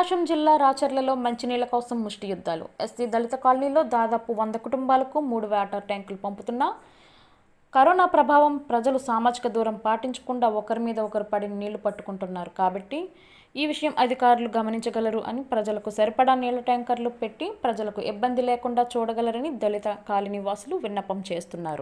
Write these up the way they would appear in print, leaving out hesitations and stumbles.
ప్రకాశం జిల్లా రాచర్లలో మంచినీళ్ల కోసం ముష్టి యుద్ధాలు. ఎస్సీ దళిత కాలనీలో దాదాపు 100 కుటుంబాలకు 3 వాటర్ ట్యాంకులు పంపుతున్నా కరోనా ప్రభావం ప్రజలు సామాజిక దూరం పాటించకుండా ఒకరి మీద ఒకరు పడి నీళ్లు పట్టుకుంటున్నారు. కాబట్టి ఈ విషయం అధికారులు గమనించగలరు అని ప్రజలకు సరిపడా నీళ్ల ట్యాంకర్లు పెట్టి ప్రజలకు ఇబ్బంది లేకుండా చూడగలరని దళిత కాలనీ వాసులు విన్నపం చేస్తున్నారు.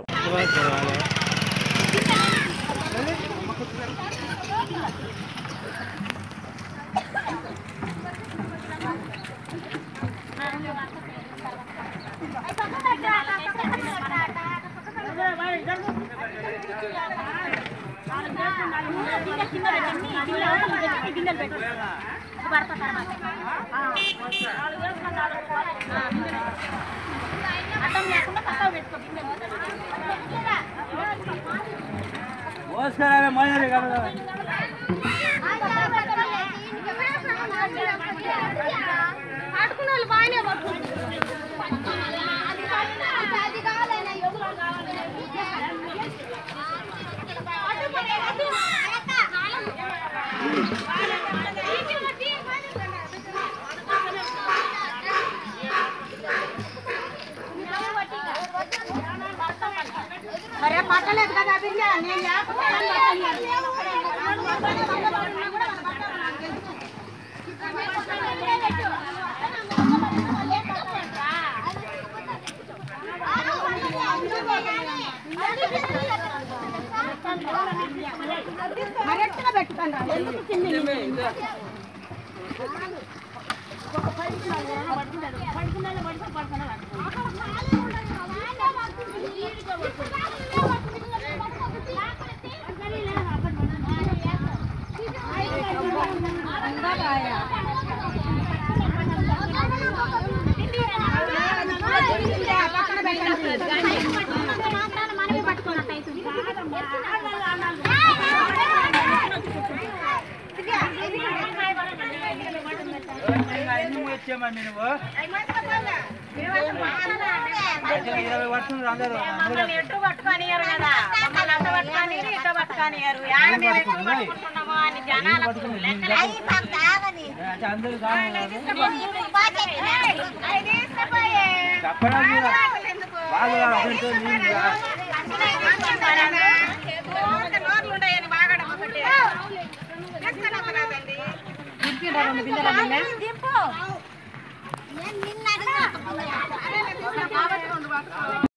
अरे पटले కదా బియ్య నేను మరెట్లా పెట్టుకుంటా ఎందుకు తిన్ని ఒక పైకి పడుకున్నాను నిన్న